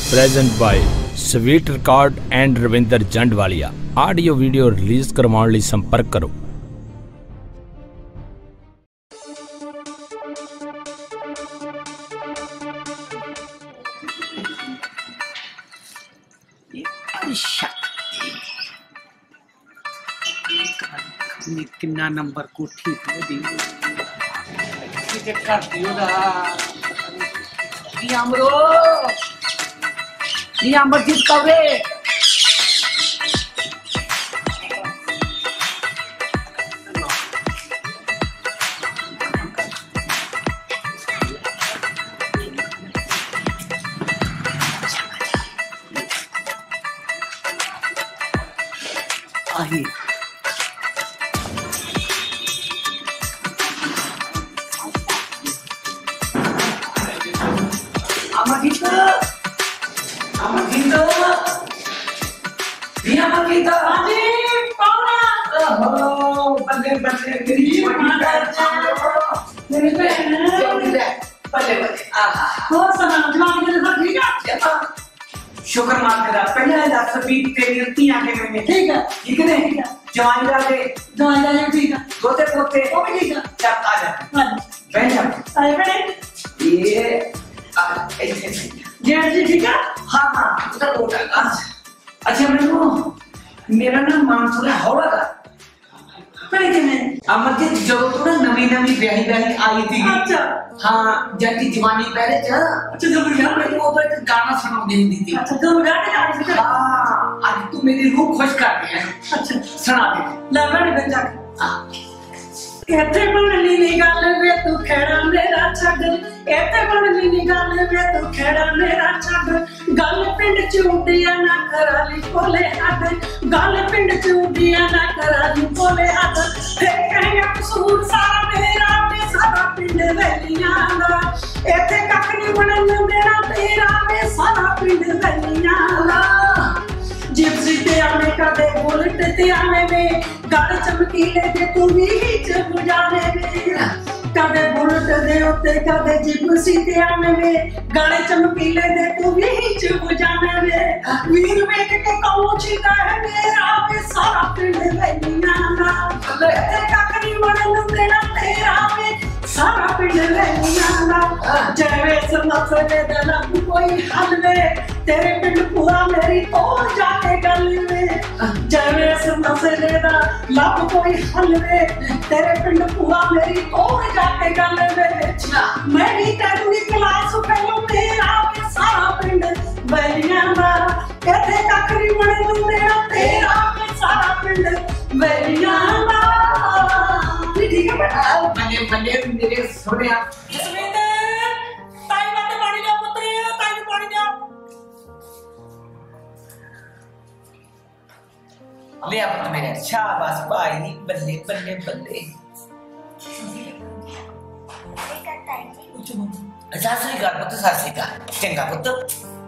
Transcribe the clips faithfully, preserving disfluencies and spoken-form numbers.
Present by sweet record and Ravinder Jandwalia. Audio video release करवाने लिए संपर्क करो। किन्ना नंबर कोठी पे दी किते कर दियो दा ये अमरो ये अमरजीत कवे आही Amagito, Amagito, dia Amagito, Adi, Paula, oh, pandai pandai, ini mana cara, ini mana, pandai pandai, ah, oh, sama, jual kita tak ठीक है, siapa, शुक्र मान करा, पहले दस बीस तेरी तीन आके मैंने, ठीक है, ठीक है नहीं, जवान डाले, जवान डाले ठीक है, गोते गोते, वो भी ठीक है, चल आ जा, बैठ जा, आए बैठ, ये जी ठीक है हाँ हाँ उधर होटल अच्छा मेरे को मेरा नाम मानसूर है हौला का पहले क्या मैं अमरजीत जो तो ना नवी नवी ब्याही ब्याही आई थी अच्छा हाँ जल्दी जवानी पहले चल अच्छा जब यार मेरे को तो एक गाना सुना देती थी अच्छा तो गाने गा रही थी हाँ आज तू मेरी रूह खुश कर दिया अच्छा सुना दे ला मैंने बजा हाँ कहते बनली नी गल वे तू खेड़ा मेरा छड़ कहते बनली नी गल वे तू खेड़ा मेरा छड़ गल पिंड चूटिया ना कराली बोले हद गल पिंड चूटिया ना कराली बोले हद फिर कहेंगे कसूर सारा मेरा में सारा पिंड वेलियां दा एथे कख नहीं बनन मेरा तेरा में सारा पिंड वेलियां दा जिप्सी ते आने का दे बुलेट ते आने में गाड़ी चमकीले दे तू भी जब जाने में कदे बुलेट दे उते कदे जिप्सी ते आने में गाड़ी चमकीले दे तू भी जब जाने में वीर में के कौन चीता है मेरा में सारा पिंड वेलियां दा ते ककरी मनन तेरा तेरा में सारा पिंड वेलियां दा जवे समसले दा लब कोई हल में तेरे पिंड पूरा मेरी और जाके गल में जवे समसले दा लब कोई हल में तेरे पिंड पूरा मेरी और जाके गल में मैं भी तेरी क्लास पहलो मेरा में सारा पिंड वेलियां दा कहते ककरी मनन तेरा तेरा में सारा पिंड वेलियां दा ठीक है बेटा बने बने मेरे सोनिया जसविंदर ताई मत पानी ले पुत्री ताई पानी ले ले अब मेरे शाबाश भाई बल्ले बल्ले बल्ले सासरी का पुत्र सासरी का चंगा पुत्र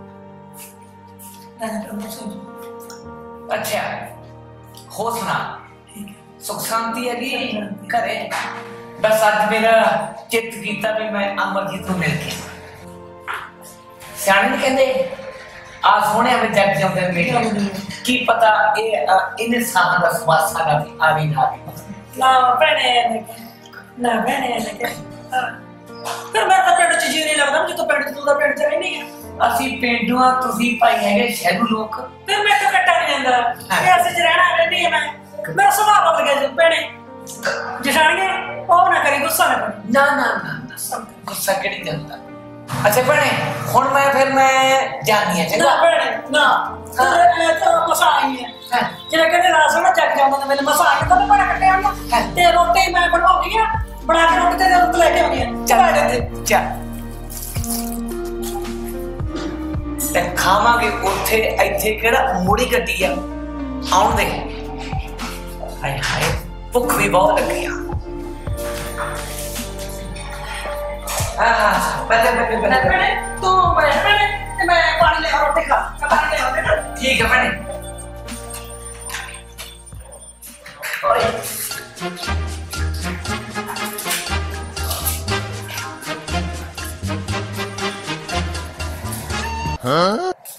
अच्छा हो सुना सुख शांति है कि करे बस आज मेरा चित कीता भी मैं अमरजीत को मिल के सियाने ने कहते आ सोने में जग जाते मेरे की पता ये इन साहब का स्वाद सारा भी आ भी ना ना बने ना बने फिर मैं तो पेड़ चीज़ नहीं लगता मुझे तो पेड़ तो तो पेड़ चले नहीं है ਅਸੀਂ ਪਿੰਡੂਆਂ ਤੁਸੀਂ ਭਾਈ ਹੈਗੇ ਸ਼ਹਿਰੂ ਲੋਕ ਫਿਰ ਮੈਂ ਤਾਂ ਕੱਟਾ ਨਹੀਂ ਜਾਂਦਾ ਇਹ ਅਸੀਂ ਚ ਰਹਿਣਾ ਰਹਿੰਦੀ ਹੈ ਮੈਂ ਮੇਰਾ ਸੁਭਾਅ ਬਦਲ ਗਿਆ ਜੀ ਭੈਣੇ ਜਸ਼ਾਣੀਏ ਉਹ ਨਾ ਕਰੀ ਗੁੱਸਾ ਨਾ ਕਰੀ ਨਾ ਨਾ ਨਾ ਗੁੱਸਾ ਕਿਹੜੀ ਜਾਂਦਾ ਅੱਛਾ ਭੈਣੇ ਹੁਣ ਮੈਂ ਫਿਰ ਮੈਂ ਜਾਣੀ ਹੈ ਚੰਗਾ ਭੈਣੇ ਨਾ ਤੇ ਤਾਂ ਮਸਾ ਆਈ ਹੈ ਜਿਹੜਾ ਕਹਿੰਦੇ ਰਾਸ ਨਾ ਚੱਕ ਜਾਂਦਾ ਮੈਨੂੰ ਮਸਾ ਆਈ ਤਾਂ ਮੈਂ ਕੱਟਿਆ ਆਉਂਦਾ ਤੇ ਰੋਟੀ ਮੈਂ ਬਣਾਉਂਦੀ ਆ ਬਣਾ ਕੇ ਰੋਟੀ ਤੇ ਉੱਤੇ ਲੈ ਕੇ ਆਉਂਦੀ ਆ ਚੱਲ ਤੇ ਚੱਲ ਤੇ ਖਾਵਾਂਗੇ ਉੱਥੇ ਇੱਥੇ ਕਿਹੜਾ ਮੋੜੀ ਗੱਡੀ ਆ ਆਉਣ ਦੇ ਹਾਏ ਹਾਏ ਭੁੱਖ ਵੀ ਬਹੁਤ ਲੱਗੀ ਆ ਆਹ ਬੱਲੇ ਬੱਲੇ ਬੱਲੇ ਤੂੰ ਬੈਠ ਬੈਠ ਤੇ ਮੈਂ ਪਾਣੀ ਲੈ ਰੋਟੀ ਖਾ ਪਾਣੀ ਲੈ ਰੋਟੀ ਠੀਕ ਹੈ ਭੈਣੇ ਓਏ Huh?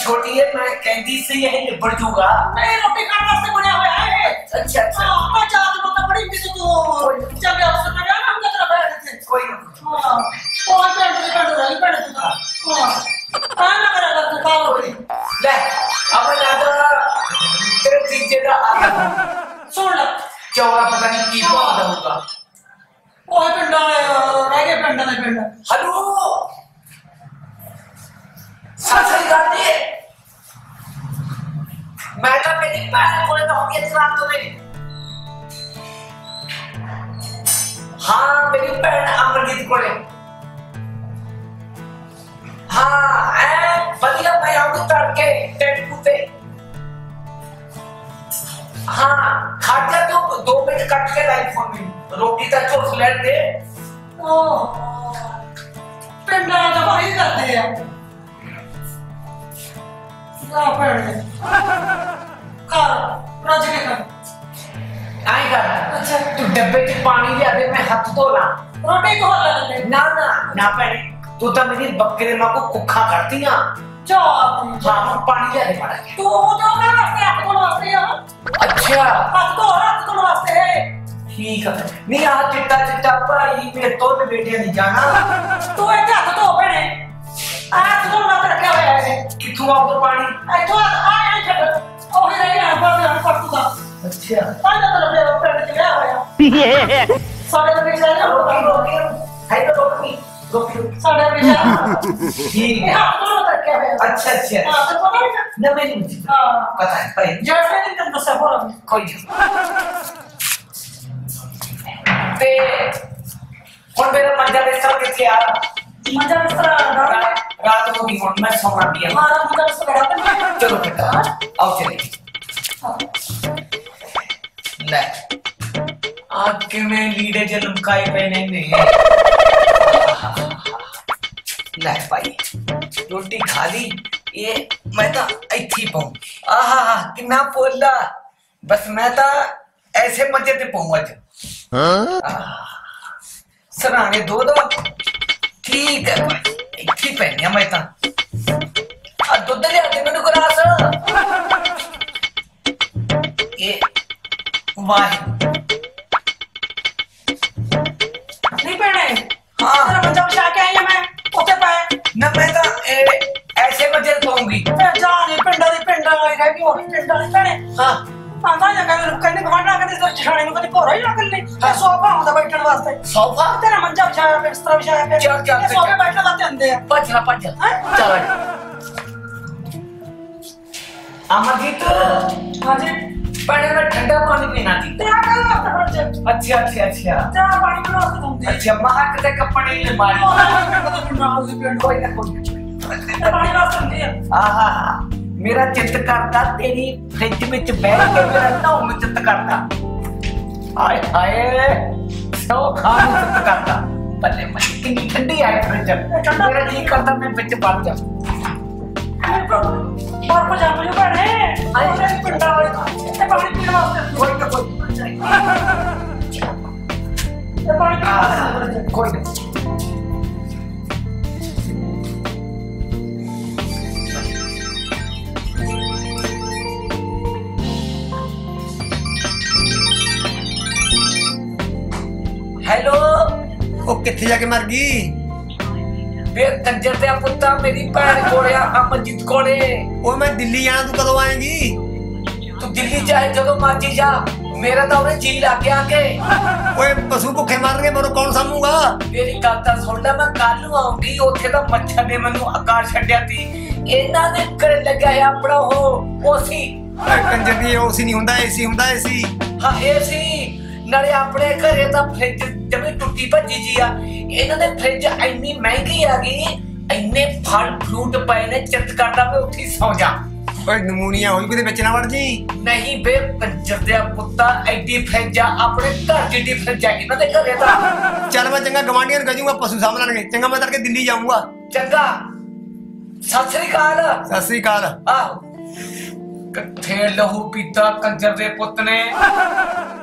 छोटी है, मैं कहती से यही निपट जूगा। नहीं रोटी खाने वास्ते बना हुआ है। अच्छा अच्छा हाँ मैं चाहती हूँ तो बड़ी भी तो जब ये अवसर लगा ना हम कितना बैठे थे। कोई ना। हाँ वो पेड़ पे पेड़ रही पेड़ पे था। हाँ हाँ ना करेगा तू काम करी। ले अब ज्यादा तेरे चीज़ का आया सुन ले चौड़ा पता नहीं की बात होगा। वो पिंडा रह गए पिंडा नहीं पिंडा। हेलो ससुर गाड़ी मैं तो मेरी पैर कोले तो होगी इस रात में। हाँ मेरी पैर अमरजीत कोले। हाँ ऐ बढ़िया मैं आऊँ तड़के टेंपू पे। हाँ खाते तो दो मिनट कट के लाई फोन में रोटी तक तो फ्लैट दे। ओह पिंडा तो भाई करते हैं। क्या पेड़ है? कर राज के कर। आई कर। अच्छा तू डब्बे के पानी ले आदे मैं हाथ धो ला। रोटी को हल्ला ले। ना ना ना पहले तू तो मेरी बकरे माँ को कुखा करती है। जो हाँ हम पानी ले आने पड़ा है। तू जो मेरे वास्ते हाथ धोने वास्ते है। अच्छा हाथ धो हाथ धोने वास्ते है। ठीक है नहीं आज चिट्टा चिट्टा भाई मेरे तो ने बेटे नहीं जाना। तू एक हाथ धो बने। हाथ धोने वास्ते रखा हुआ है। किथों आऊँ पानी? आई तो आई आई छड़। ओ ही रही है पर मैं पर तू का। अच्छा पानी तो लगे पेड़ के गया हुआ। साढ़े तो पीछे है रोकी रोकी है तो रोकी रोकी साढ़े पीछे। ठीक है हाथ धोने वास्ते रखा हुआ है। अच्छा अच्छा हां तो पता नहीं ना मेरी मुझे हां पता है भाई जैसे नहीं करना सब बोला कोई नहीं ते कौन मेरा मंजा बेस्तर किथे आ मजा बेस्तर रात रात हो गई और मैं सोना भी है हमारा मजा बेस्तर लगा चलो बेटा आओ चले ले आग के में लीडे जे लुकाए पहने ने ले भाई रोटी खा ली ये मैं तो ऐथी पाऊं आहा कितना पोला बस मैं तो ऐसे मजे ते पाऊं आज सराने दो दो ठीक है भाई ऐथी पहनिया मैं तो आ दूध ले आते मैंने गिलास ये वाह नहीं पहने हाँ तेरा बच्चा बचा के आई है मैं ओके पाए न मैं तो ए, ऐसे मजे पाऊंगी फिर जाने पिंडा दी पिंडा आई है कि वो पिंडा नहीं पहने हाँ आंदा या कहने कहने गवाना कहने तो छाने में कभी कोरा ही ना कर ले सोफा होता बैठने वास्ते सोफा तेरा मंजा बिछाया पे बिस्तर बिछाया पे चल, चल, चल, सोफे चल। बैठने वास्ते अंदे हैं पच ना पच चल अमरजीत हां जी पानी में ठंडा पानी पीना थी तेरा कल वास्ते बच्चे अच्छा अच्छा अच्छा तेरा पानी पीना वास्ते तुम दे अच्छा महक ते कपड़े ले मारी कोई ना कोई पानी वास्ते दे आहा मेरा चित्त करता तेरी फ्रिज में बैठ के मेरा नाम में चित्त करता हाय हाय सो खान चित्त करता बल्ले मैं कितनी ठंडी है फ्रिज मेरा जी करता मैं बिच पड़ जा और को जान मुझे पड़े आई तेरी पिंडा वाली ये पानी पीने वास्ते कोई ना कोई ये पानी पीने वास्ते कोई ना हेलो ਉਹ ਕਿੱਥੇ ਜਾ ਕੇ ਮਰ ਗਈ ਵੇ ਕੰਜਰ ਤੇ ਪੁੱਤਾ ਮੇਰੀ ਭੈਣ ਕੋਲੇ ਆ ਅਮਰਜੀਤ ਕੋਲੇ ਉਹ ਮੈਂ ਦਿੱਲੀ ਜਾਣਾ ਤੂੰ ਕਦੋਂ ਆਏਂਗੀ ਤੂੰ ਦਿੱਲੀ ਚਾਹੇ ਜਦੋਂ ਮਰਜੀ ਜਾ ਮੇਰਾ ਤਾਂ ਉਹਨੇ ਜੀ ਲੱਗ ਗਿਆ ਕਿ ਓਏ ਪਸ਼ੂ ਭੁੱਖੇ ਮਰਨਗੇ ਮੈਨੂੰ ਕੌਣ ਸਾਂਭੂਗਾ ਮੇਰੀ ਗੱਲ ਤਾਂ ਸੁਣ ਲੈ ਮੈਂ ਕੱਲ ਨੂੰ ਆਉਂਗੀ ਉੱਥੇ ਤਾਂ ਮੱਛਰ ਨੇ ਮੈਨੂੰ ਆਕਾਰ ਛੱਡਿਆ ਸੀ ਇਹਨਾਂ ਦੇ ਕਰ ਲੱਗਿਆ ਆਪਣਾ ਉਹ ਓਸੀ ਕੰਜਰ ਦੀ ਓਸੀ ਨਹੀਂ ਹੁੰਦਾ ਏਸੀ ਹੁੰਦਾ ਏਸੀ ਹਾਂ ਏਸੀ ਨਾਲੇ ਆਪਣੇ ਘਰੇ ਤਾਂ ਫ੍ਰਿਜ ਜਿਵੇਂ ਟੁੱਟੀ ਭੱਜੀ ਜੀ ਆ ਇਹਨਾਂ ਦੇ ਫ੍ਰਿਜ ਇੰਨੀ ਮਹਿੰਗੀ ਆ ਗਈ ਇੰਨੇ ਫਲ ਫਰੂਟ ਪਏ ਨੇ ਚਿੱਤ ਕਰਦਾ ਮੈਂ ਉੱਥੇ ਸੌ ਜਾ ਓਏ ਨਮੂਨੀਆ ਹੋਈ ਕਿਤੇ ਵਿੱਚ ਨਾ ਵੜ ਜੀ ਨਹੀਂ ਬੇ ਕੰਜਰ ਦੇ ਪੁੱਤਾ ਐਡੀ ਫ੍ਰਿਜ ਆ ਆਪਣੇ ਘਰ ਜਿੱਡੀ ਫ੍ਰਿਜ ਆ ਇਹਨਾਂ ਦੇ ਘਰੇ ਤਾਂ ਚੱਲ ਮੈਂ ਚੰਗਾ ਗਵਾਂਢੀਆਂ ਨੂੰ ਕਹੂੰਗਾ ਪਸ਼ੂ ਸਾਂਭ ਲੈਣਗੇ ਚੰਗਾ ਮੈਂ ਤੜਕੇ ਦਿੱਲੀ ਜਾਊਂਗਾ ਚੰਗਾ ਸਤਿ ਸ੍ਰੀ ਅਕਾਲ ਸਤਿ ਸ੍ਰੀ ਅਕਾਲ ਆਹੋ ਕਿੱਥੇ ਲਹੂ ਪੀਤਾ ਕੰਜਰ ਦੇ ਪੁੱਤ ਨੇ